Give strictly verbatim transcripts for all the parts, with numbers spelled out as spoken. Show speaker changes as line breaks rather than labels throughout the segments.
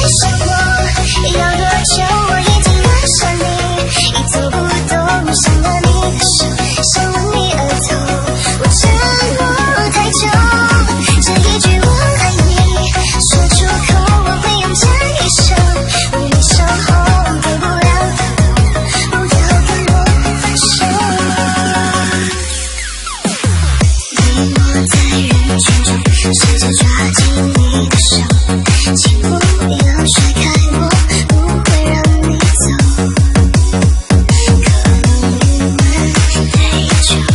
可能你们太久。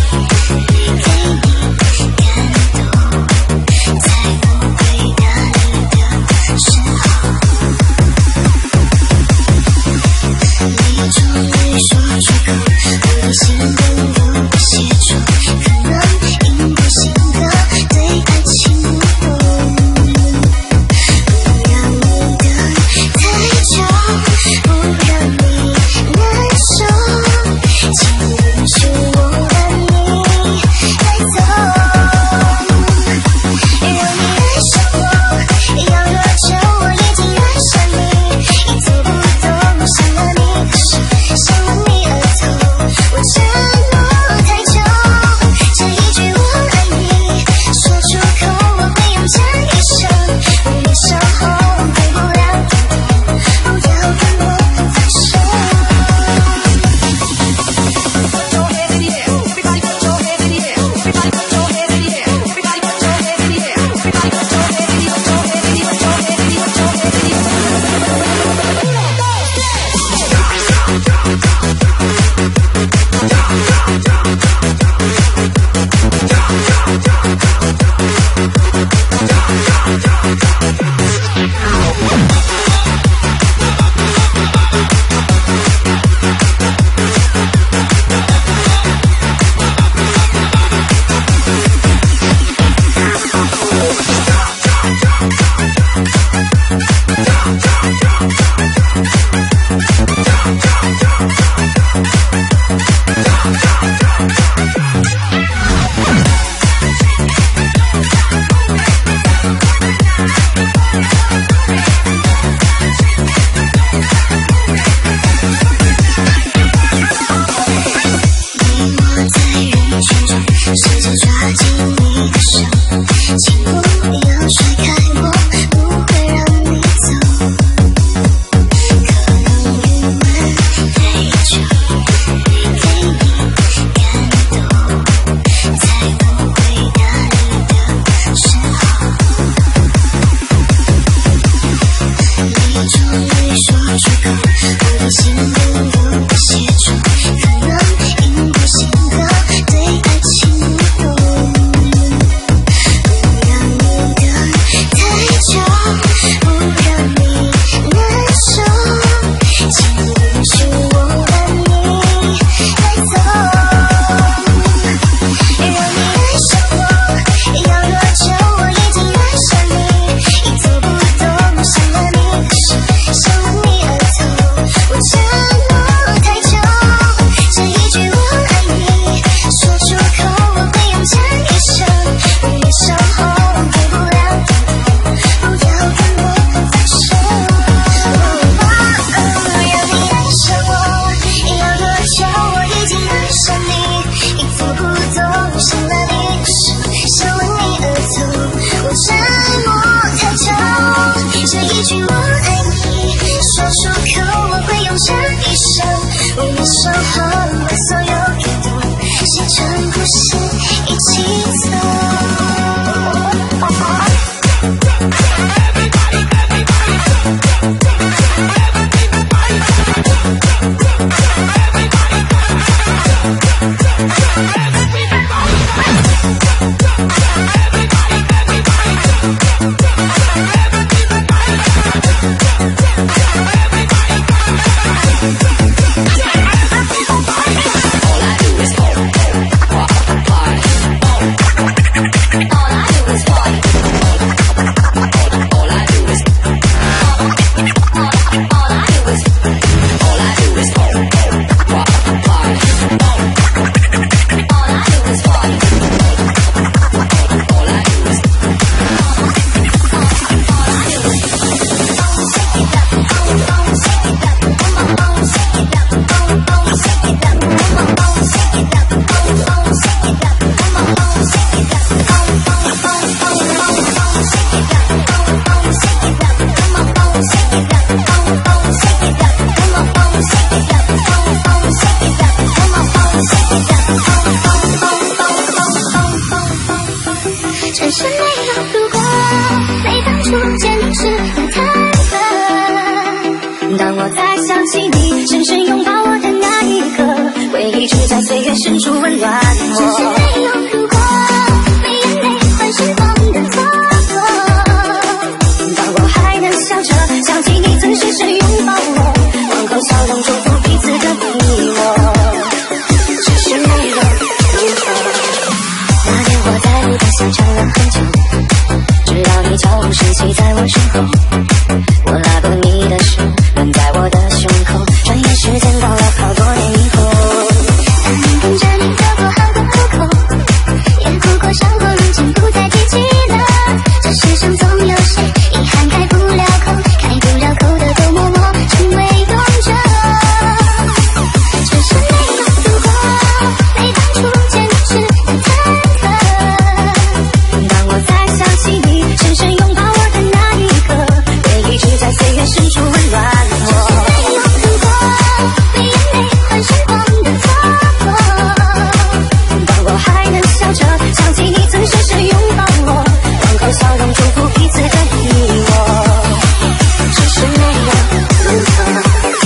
我才想起你深深拥抱我的那一刻，回忆只在岁月深处温暖我。只是没有如果，没眼泪换时光的蹉跎。当我还能笑着想起你曾深深拥抱我，往后笑容祝福彼此的你我。只是没有如果，那天我在路边想站了很久，直到你脚步拾起在我身后，我拉过你的手，吻在我的胸口，转眼时间到了好多年以后。当年跟着你走过好多路口，也哭过笑过，如今不再提起了。这世上总有谁遗憾开不了口，开不了口的都默默成为永久。只是没有如果，没当初见你时的忐忑。当我再想起你深深拥抱我的那一刻，回忆只在岁月深处温暖我。没有如果，没眼泪换时光的蹉跎。当我还能笑着想起你曾深深拥抱我，往后笑容祝福彼此的你我。只是没有如果。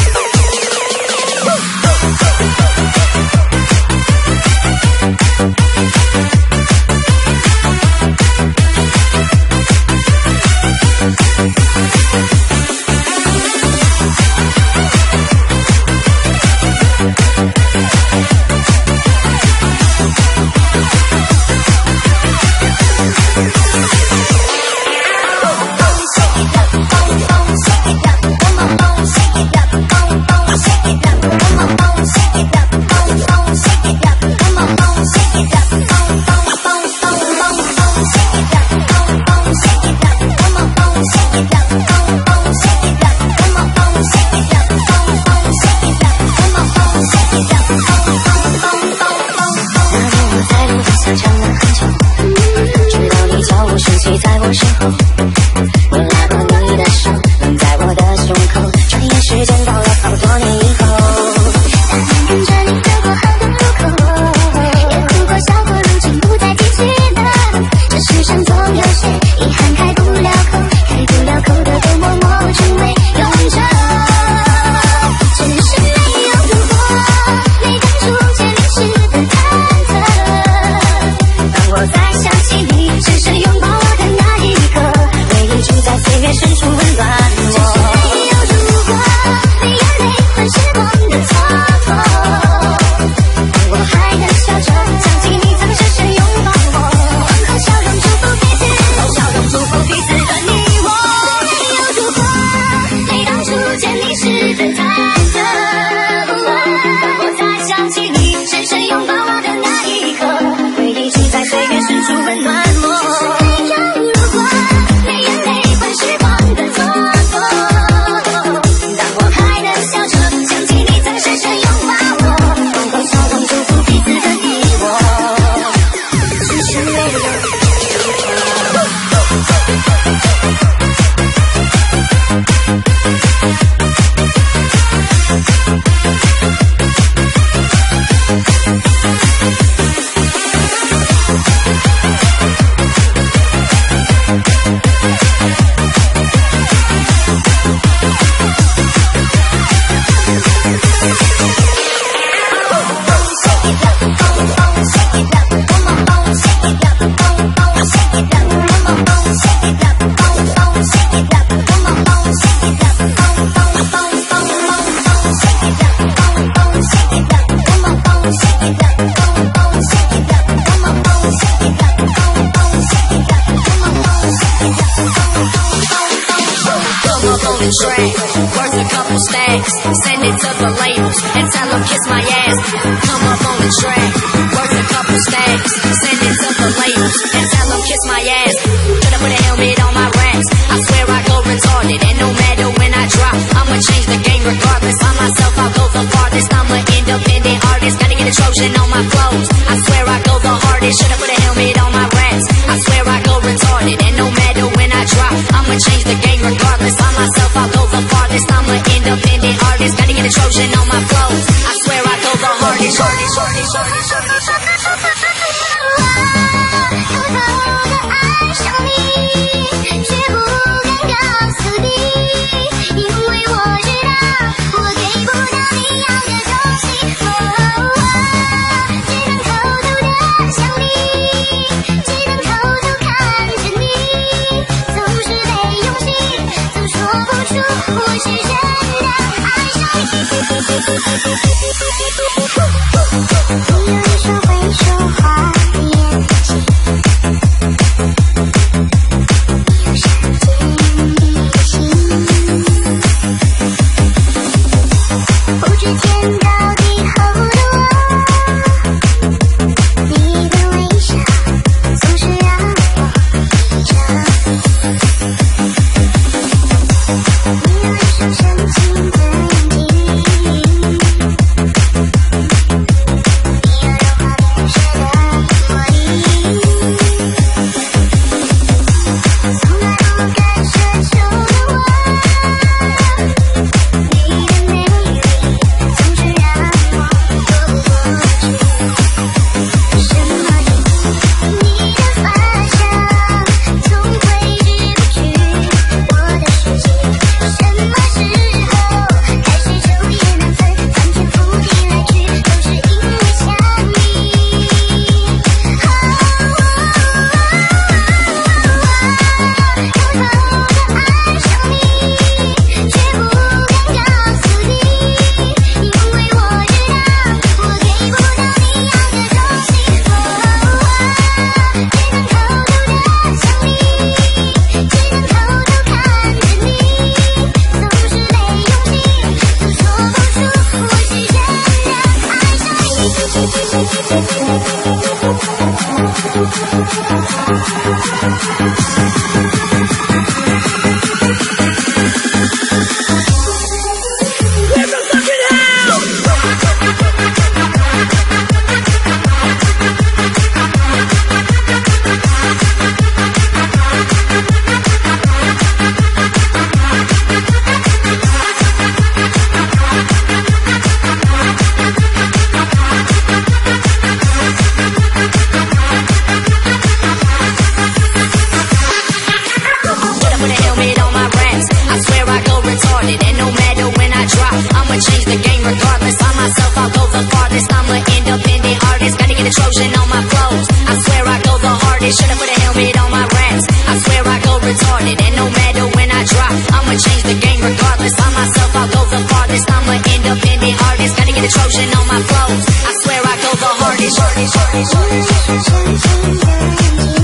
Worth a couple stacks, send it to the labels and tell them kiss my ass. Come up on the track, worth a couple stacks, send it to the labels and tell them kiss my ass. Shoulda put a helmet on my raps, I swear I go retarded, and no matter when I drop, I'ma change the game regardless. By myself, I'll go the farthest, I'm an independent artist, gotta get a Trojan on my clothes. I swear I go the hardest, shoulda put a helmet on my raps, I swear I go retarded, and no matter when I drop, I'ma change the game regardless. By myself, I'll go the farthest, I'm an independent artist, gotta get a Trojan on my clothes. I swear I go the hardest, hardest, hardest, hardest, hardest, hardest, hardest. put a helmet on my raps. I swear I go retarded, and no matter when I drop, I'ma change the game regardless. I myself, I'll go the farthest. I'm an independent artist, gotta get a Trojan on my flows. I swear I go the hardest, should've put a helmet on my raps. I swear I go retarded, and no matter when I drop, I'ma change the game regardless. I myself, I'll go the farthest. I'm an independent artist, gotta get a Trojan on my flows. I swear I go the hardest, hardest, hardest, hardest, hardest.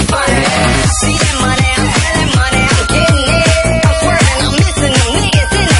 See that money, I'm feeling money, I'm getting it. I'm swerving, I'm missing them niggas in the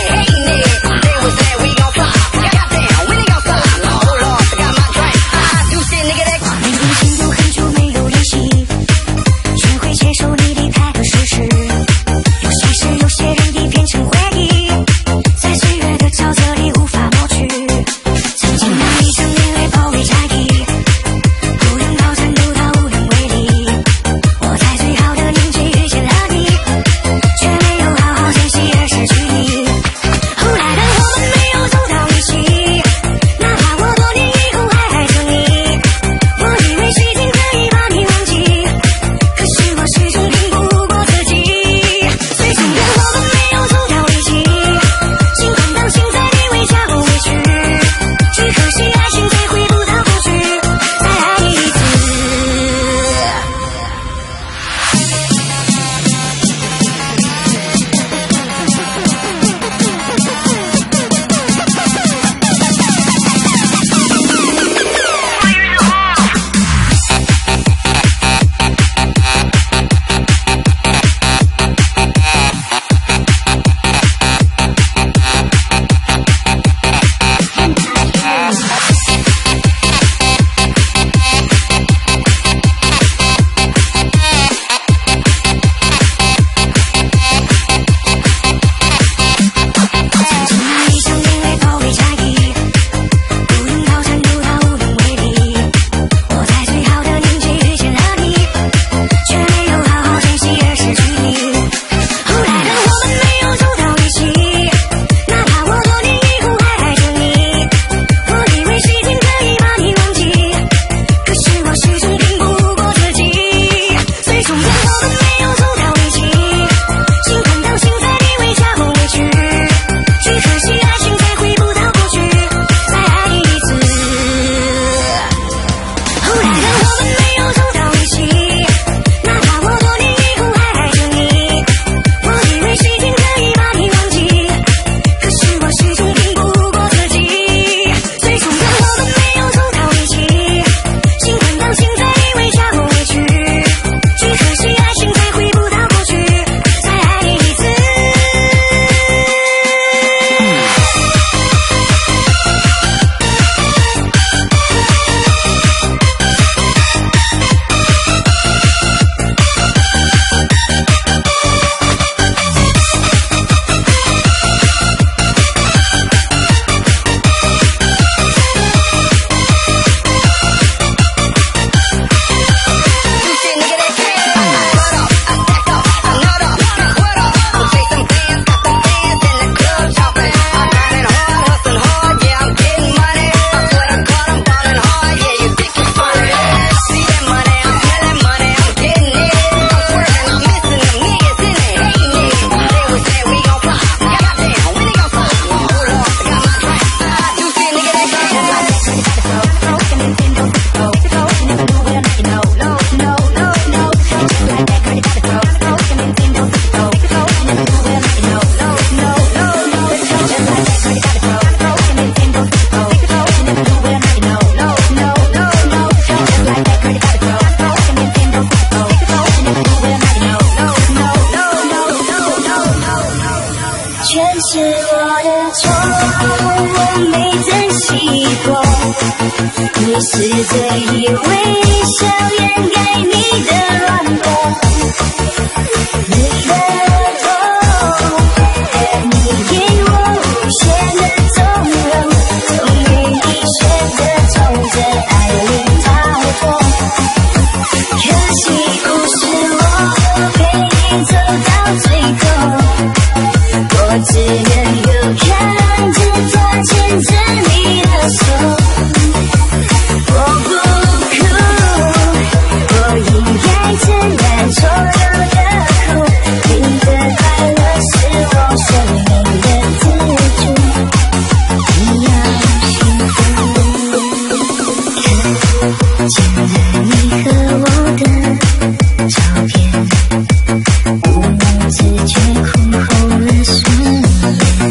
是我的错，我没珍惜过。你是最以微笑掩盖你的软弱，你的痛，你给我无限的纵容，终于你选择从这爱里逃脱。可惜不是我陪你走到最后，我只能够看着它牵着你的手。我不哭，我应该承担所有的苦，你的快乐是我生命的支柱，你要幸福。看见了你和我的照片，不自觉哭红了双眼，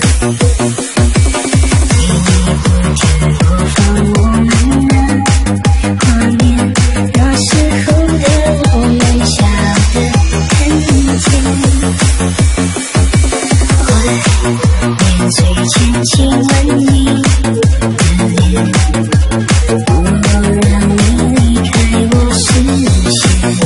给你不停播放我们的画面，那时候的我们笑得很甜。怀念最前亲吻你的脸，不让你离开我视线。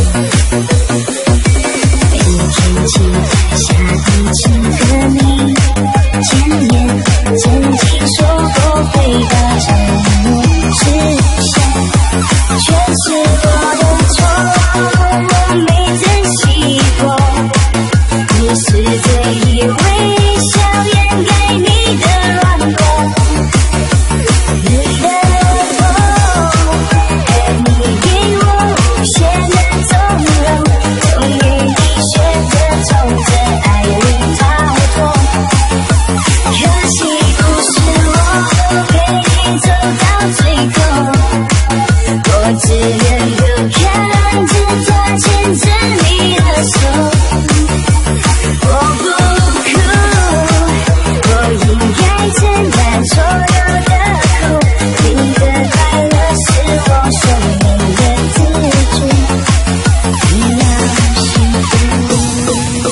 每天期待下一次和你见面，曾经说过会把承诺实现，却是我的错，我没珍惜过。你是最以微笑掩盖你的软弱，你的痛，你给我无限的纵容，终于你选择从这爱里逃脱。可惜不是我陪你走到最后，我只能够看着它牵着你的手。我不哭，我应该承担所有的苦，你的快乐是我生命的支柱，你要幸福。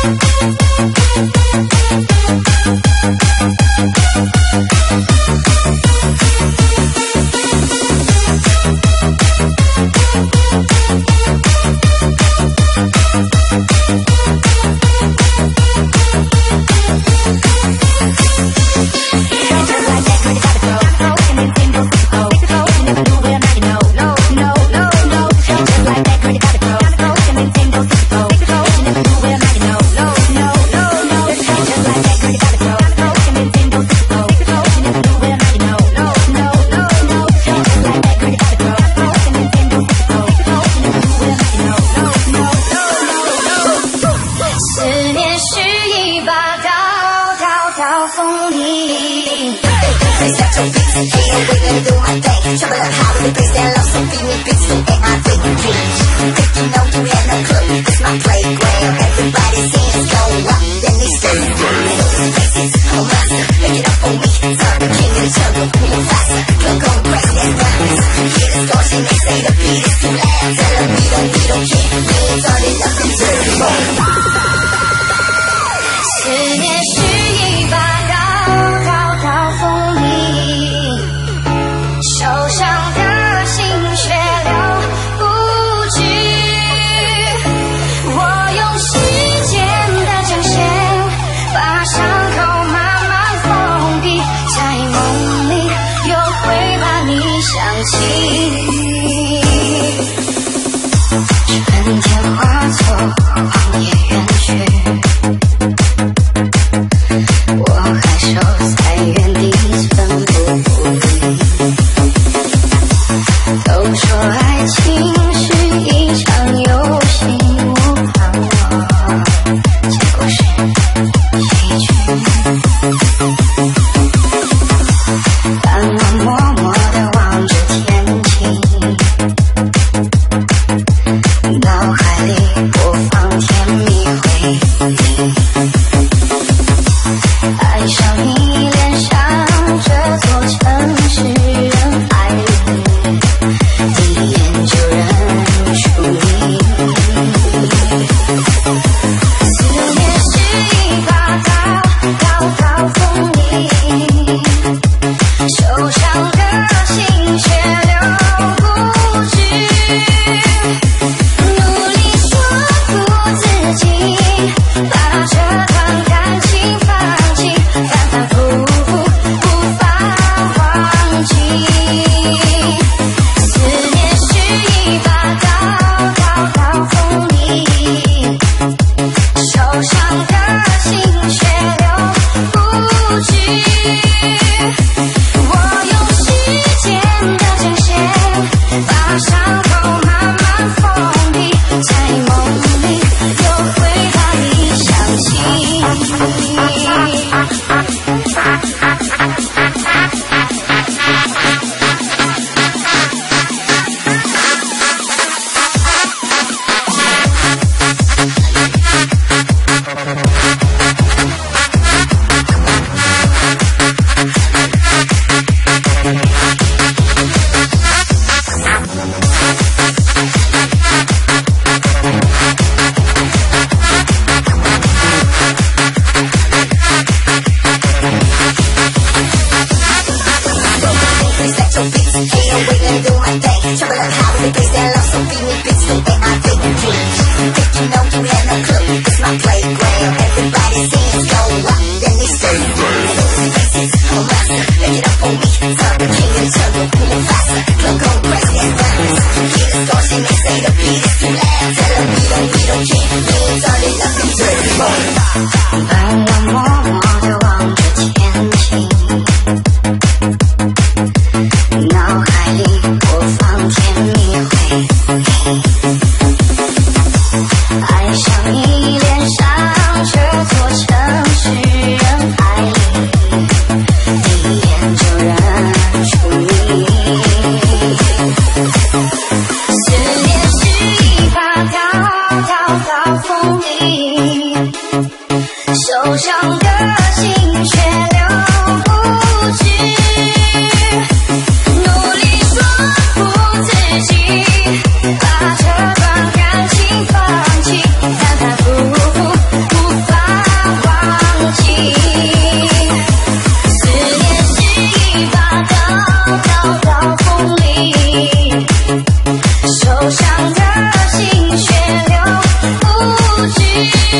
把这段感情放弃，反反复复，无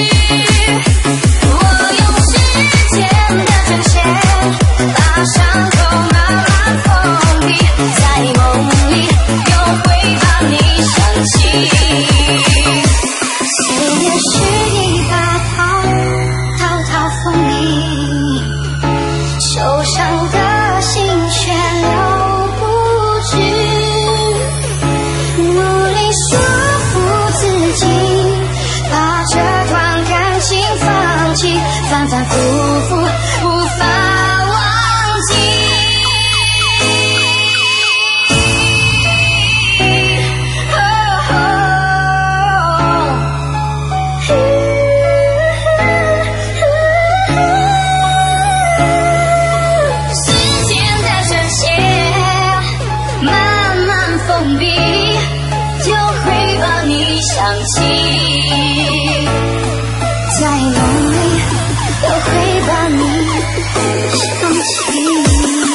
反反复复，无法忘记。时间的针线慢慢封闭，就会把你想起，在梦里。 我会把你想起。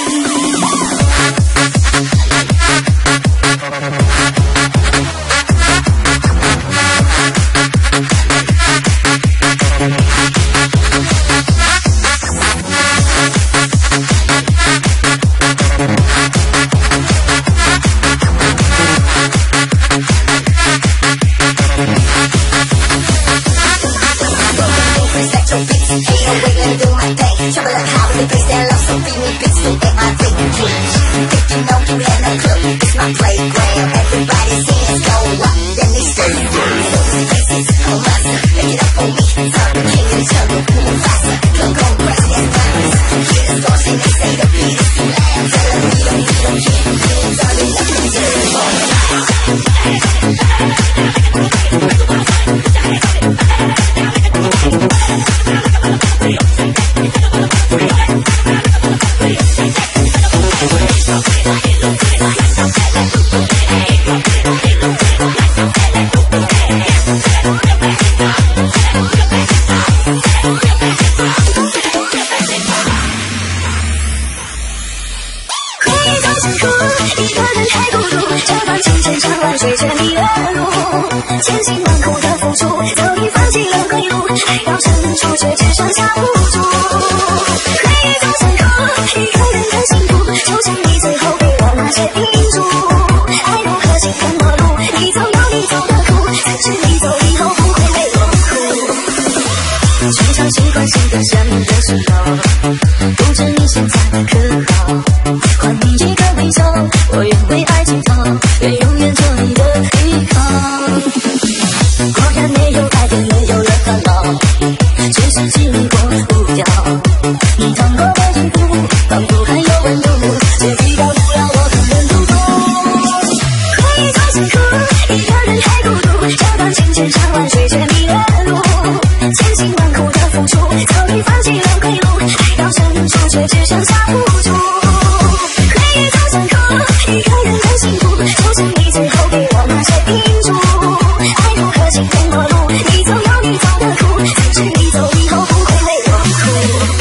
千辛万苦的付出，早已放弃了归路，爱到深处却只剩下无助。回忆总深刻，一个人的幸福，就像你最后给我那些叮嘱。爱如何行很多路，你走有你走的苦，但是你走以后不会被落哭。全场习惯性的想你的时候，不知你现在可好？还你一个微笑，我愿为爱祈祷，愿永远做你的依靠。 果然没有爱便没有了烦恼，全世界你过不掉。你烫过的衣服，仿佛还有温度，却抵挡不了我的忍不住。回忆总辛苦，一个人还孤独，这段情千山万水却迷了路。千辛万苦的付出，早已放弃了归路，爱到深处却只剩下无助。回忆总深刻，一个人的幸福，就像你最后给我那些叮嘱。 行很多路，你走有你走的苦，但是你走以后不会为我哭。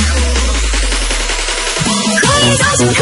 回忆总辛苦。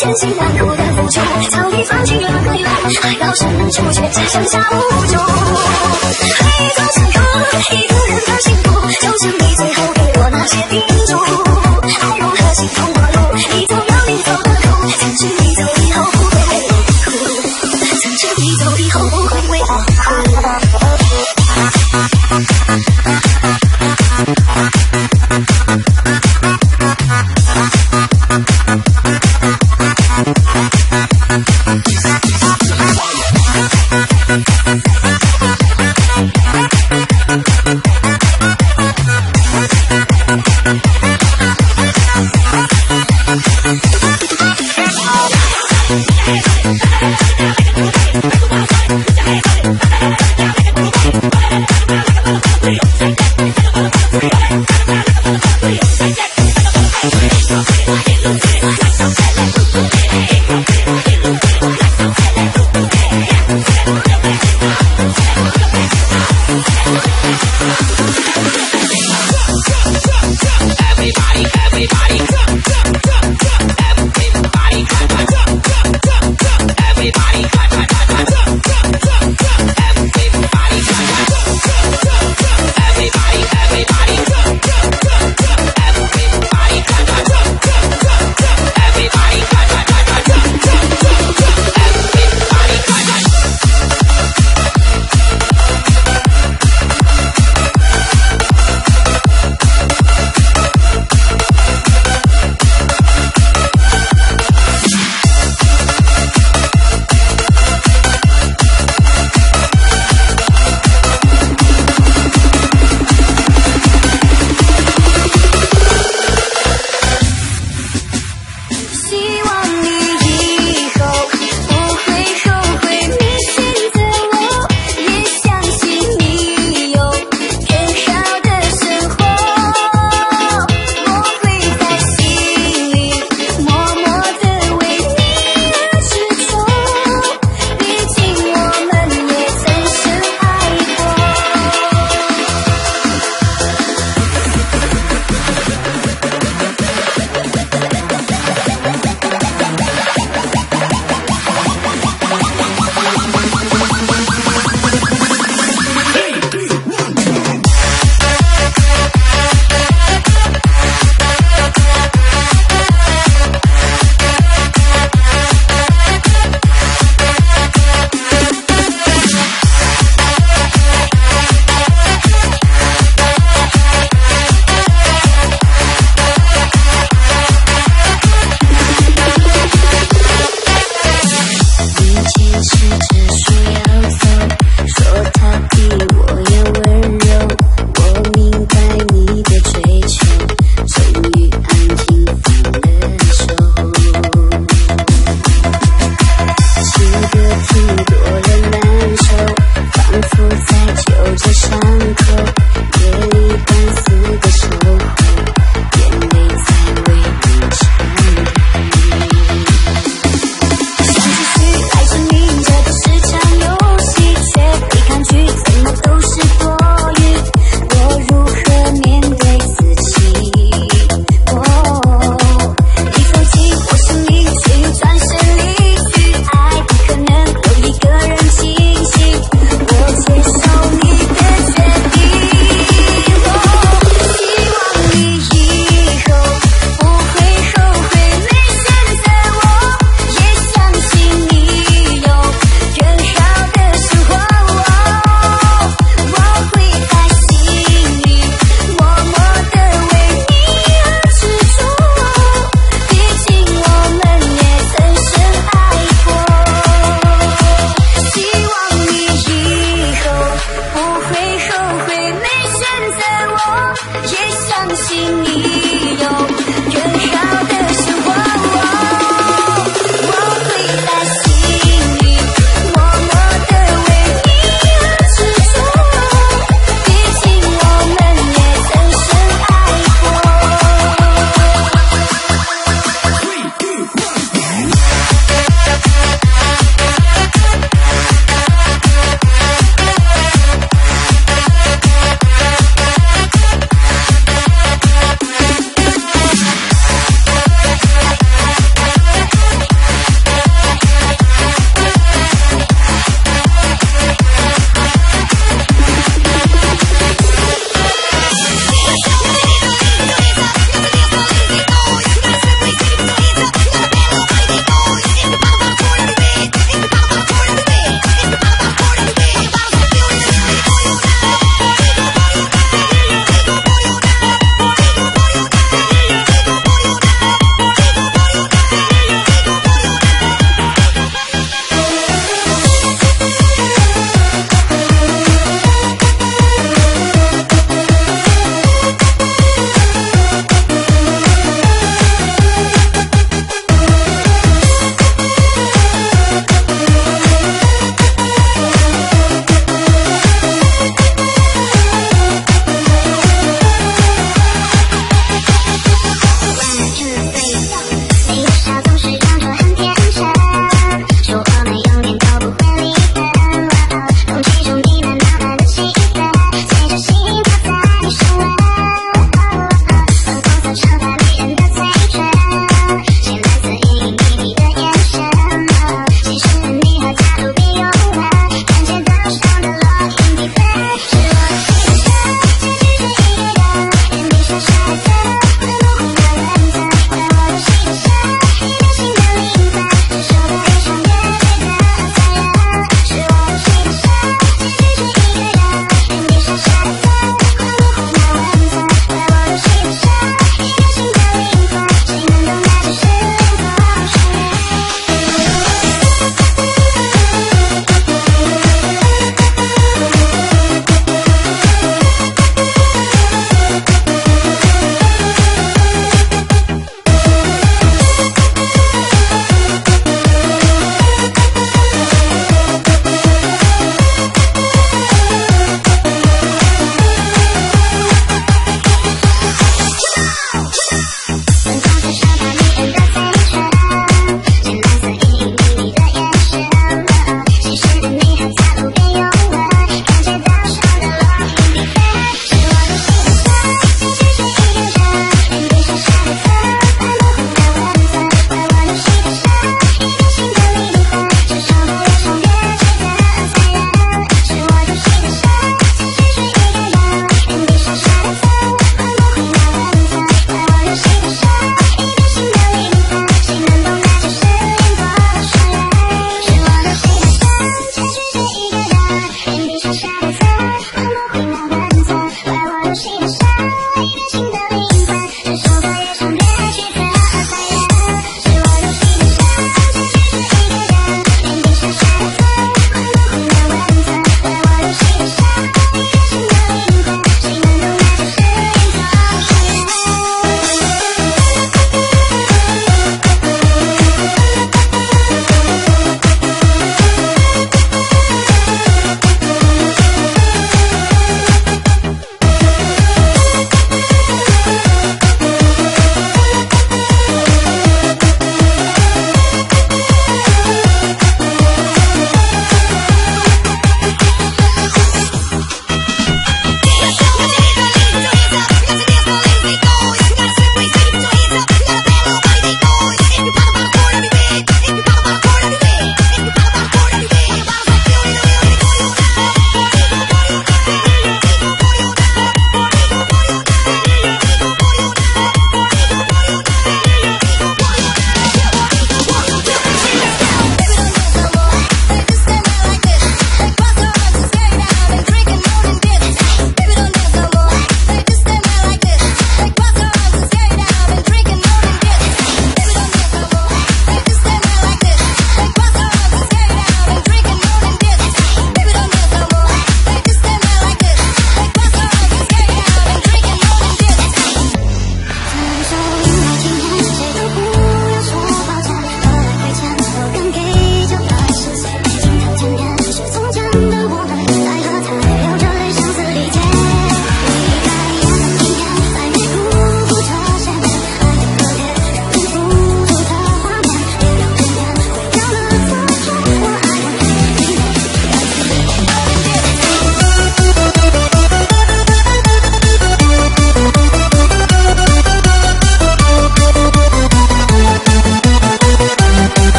千辛万苦的付出，早已放弃了未来，爱到深处却只剩下无助。黑走山河，一个人的幸福，就是你最后给我那些叮嘱。爱如何形容我路，你走有你走的路，曾经你走以后不会为我哭，曾经你走以后不会为我哭。
Hey!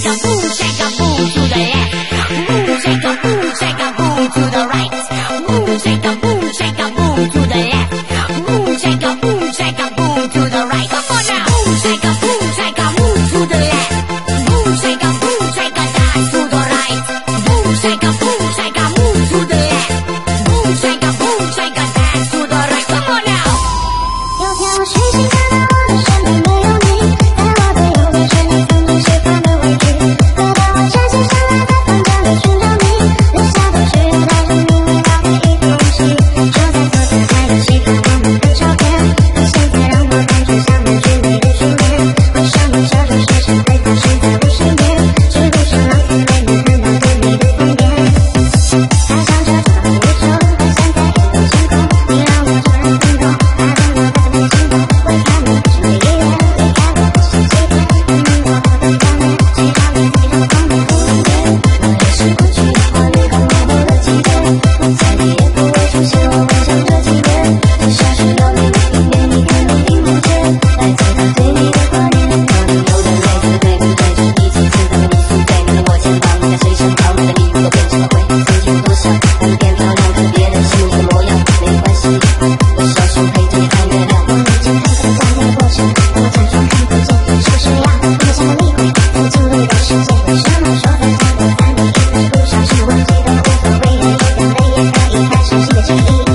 shake a boom, shake a boom to the left. Boom, shake a boom, shake a boom to the right. Boom, shake a boom, shake a boom to the left. Boom, shake a boom, shake a boom to the right. Come on now. Boom, shake a boom, shake a boom to the left. Boom, shake a boom, shake a dance to the right. Boom, shake a boom, shake a move to the left. Boom, shake a boom, shake a dance to the right. Come on now.
有天我睡醒看到我的身边没有你，在我的右边是你曾经喜欢的玩具。可当我站起身来在房间里寻找你，留下的只有带着你味道的一封信。就在昨天还在细看我们的照片，可现在让我感觉像那距离的初恋。为什么这种事情会发生在我身边？是不是老天没能看到对你的疯癫？他想着这个宇宙，但现在一片晴空，你让我突然感动，打动我的内心动。我看你是每一眼，离开我不想欺骗，明明我活得表面，谁让你非常方便不方便？我也是过去的话语刚模糊了几遍，我猜你也不会出现，我会想这几遍。你消失有你的影片，你看都听不见，来自他对你的挂念，可能有点类似的对不对？就一次次的你宿醉，你的我肩膀，你在谁身旁，你的礼物都变成了灰，曾经多想让你变漂亮，特别的心仪的模样，没关系，我小手陪着你看月亮。我已经看到家里的过程，我假装看不见，是不是要我们像个厉鬼，走进你的世界？为什么说在错过在你一个不小心忘记的无所谓，流一点泪也可以开始新的记忆。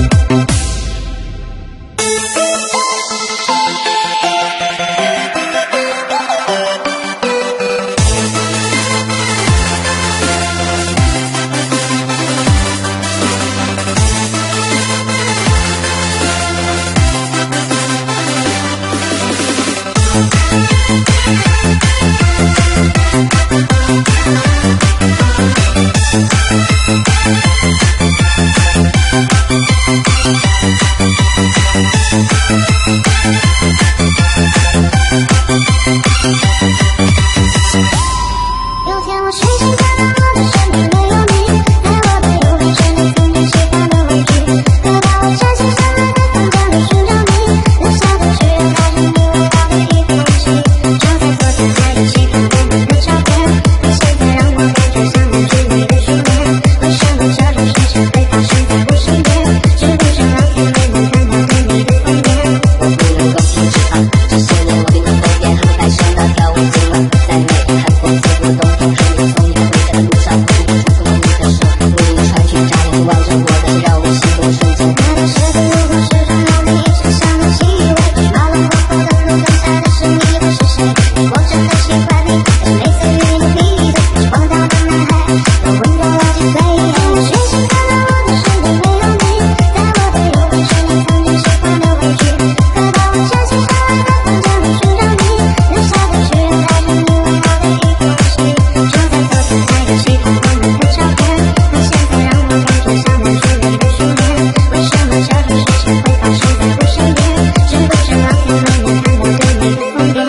有天我睡醒看到我的身边没有你，在我的右边是你曾经喜欢的玩具。可当我站起身来在房间里寻找你，留下的只有带着你味道的一封信。就在昨天还在细看我们的照片，可现在让我感觉像那距离的初恋。为什么这种事情会发生在我身边？是不是老天没能看到对你的疯癫？我不能够停止啊，这些年我并不疯癫，还会带上那条围巾吗？在每个寒风刺骨的冬天，和你从你回家的路上，我触碰了你的手，如一川去眨眼望着我的让我心动的瞬间。他的世界如果是场让你一直想的气味，马龙过后的路，等下的是你会是谁？我真的喜欢你，还是类似于你的闭嘴，是荒唐的男孩，能温柔我几岁？我睡醒看到我的身边没有你，在我的右边是你曾经喜欢的玩具。可当我站起身来在房间里寻找你，留下的只有带着你味道的一封信。就在昨天还在细看我们的照片，可现在让我感觉像那距离的初恋。为什么这种事情会发生在我身边？是不是老天没能看到对你的疯癫？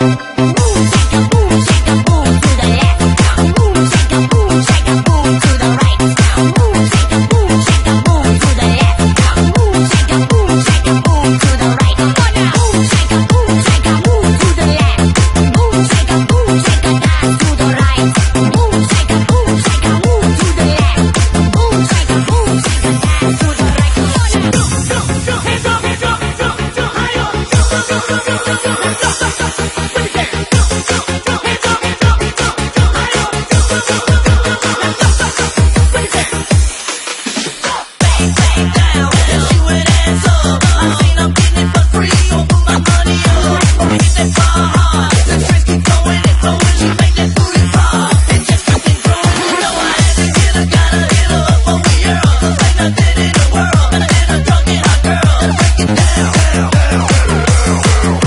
Boom, shake a boom, shake a boom to the left. Boom, shake a boom, shake a boom to the right. Boom, shake a boom, shake a boom to the left. Boom, shake a boom, shake a boom to the right. Come on now. Boom, shake a boom, shake a boom to the left. Boom, shake a boom, shake a dance to the right. Boom, shake a boom, shake a move to the left. Boom, shake a boom, shake a dance to the right. Come on now. Hands up, hands up, jump, jump higher. Jump, jump, jump, jump, jump, jump, jump, jump, jump, jump. Raise it. Jump, jump, jump, hands up, hands up, jump, jump higher. Jump, jump, jump, jump, jump, jump, jump, jump, jump, jump. Raise it. Bang, bang down, shoot it hands up. I ain't I'm getting it for free. Open my money up, hit that bar hard. The trends keep going and flowing. She make that booty pop and just keep it growing. You know I had to get her, gotta hit her up over here. Like nothing in the world, and a drunk and hot girl. Break it down, down, down, down.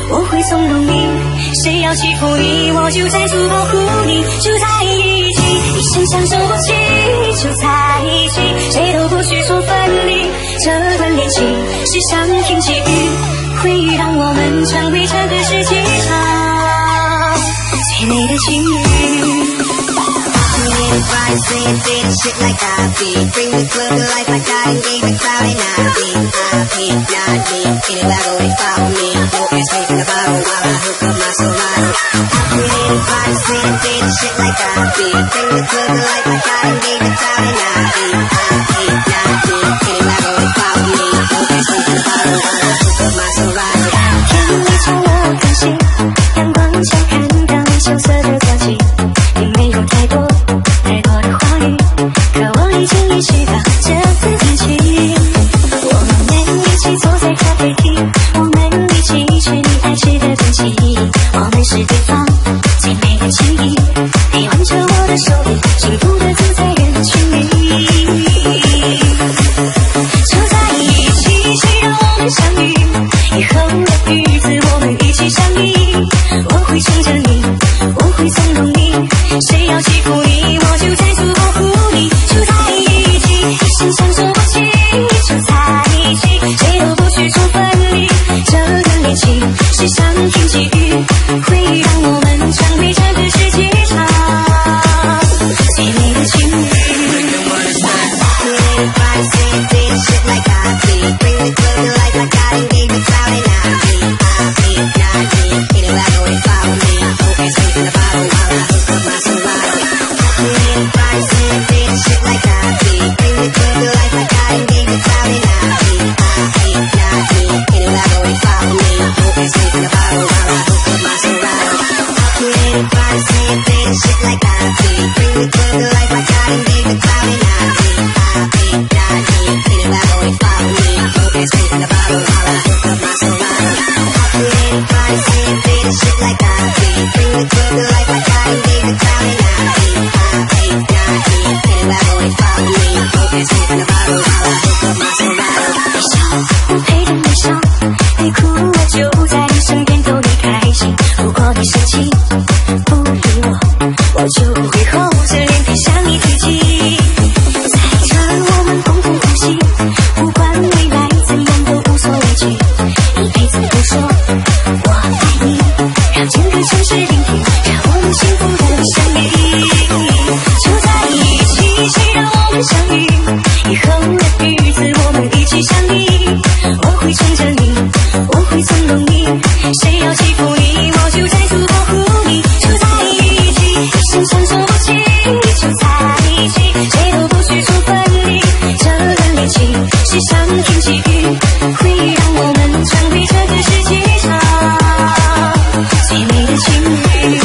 我会纵容你。谁要欺负你，我就在处保护你。就在一起，一生相守不弃，就在一起，谁都不许说分离。这段恋情是上天给予，会让我们成为这个世界上最美的情侣。
Everybody saying did shit like I be. Bring the club to life like I done gave it Friday night. I be, not me. Anybody go and follow me. No ass face in the bottle while I hook up my Serato. Everybody saying did shit like I be. Bring the club to life like I done gave it Friday night. I be, not me. Anybody go and follow me. No ass face in the bottle while I hook up my Serato.
天你朝我看齐，阳光下看到你羞涩的表情，并没有太多。太多的话语，可我已经意识到这份感情。我们一起坐在咖啡厅，我们一起吃你爱吃的东西，我们是对方最美的情谊。你挽着我的手臂，幸福的走在人群里。就在一起，谁让我们相遇？以后的日子我们一起相依。我会宠着你，我会纵容你。谁要欺负你，我就在处保护你。就在一起，一生相守不弃，就在一起，谁都不许说分离。这段恋情是上天给予，会让我们成为这个世界上最美的情侣。
Everybody saying did shit like I be. Bring the club to life like I done gave it Friday night. I be, not me. Anybody go and follow me. No ass face in the bottle while I hook up my Serato. Everybody saying did shit like I be. Bring the club to life like I done gave it Friday night. I be, not me. Anybody go and follow me. No ass face in the bottle while I hook up my Serato. Everybody saying did shit like I be. Bring the club to life like I done gave it Friday night. I be, not me. Anybody go and follow me. No ass face in the bottle while I hook up my Serato. Everybody saying did shit like I be. Bring the club to life like I done gave it Friday night. I be, not me. Anybody go and follow me. No ass face in the bottle while I hook up my Serato.
微笑，我陪着你笑，你哭我就在你身边逗你开心。如果你生气不理我，我就会厚着脸皮向你提起。在这我们共同呼吸，不管未来怎样都无所畏惧，一辈子不说我爱你，让整个城市聆听，让我们幸福的相遇。就在一起，谁让我们相遇？以后的日子我们一起相依。我会宠着你，我会纵容你。谁要欺负你，我就在处保护你。就在一起，一生相守不弃。就在一起，谁都不许说分离。这段恋情是上天给予，会让我们成为这个世界上最美的情侣。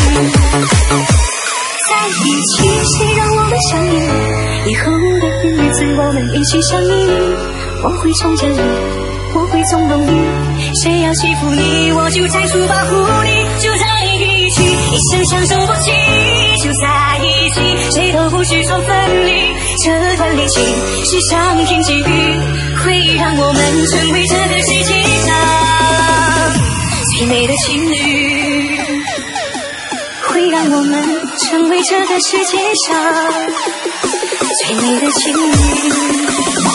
在一起，谁让我们相遇？以后的日子我们一起相依。我会宠着你，我会纵容你。谁要欺负你，我就在处保护你。就在一起，一生相守不弃。就在一起，谁都不许说分离。这段恋情是上天给予，会让我们成为这个世界上最美的情侣，会让我们成为这个世界上最美的情侣。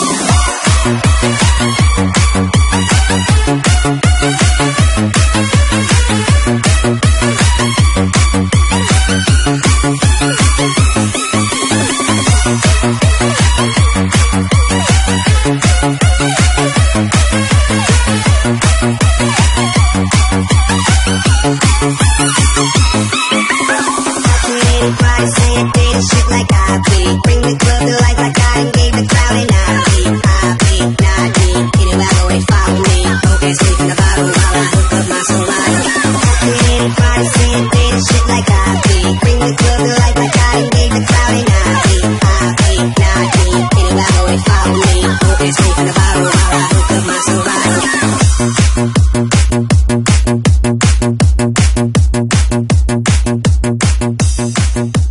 Everybody saying did shit like I be. Bring the club to life like I done gave it Friday night. I be, not me. Anybody go and follow me. No ass face in the bottle while I hook up my Serato. Everybody saying did shit like I be. Bring the club to life like I done gave it Friday night. I be, not me. Anybody go and follow me. No ass face in the bottle while I hook up my Serato.
Thank you.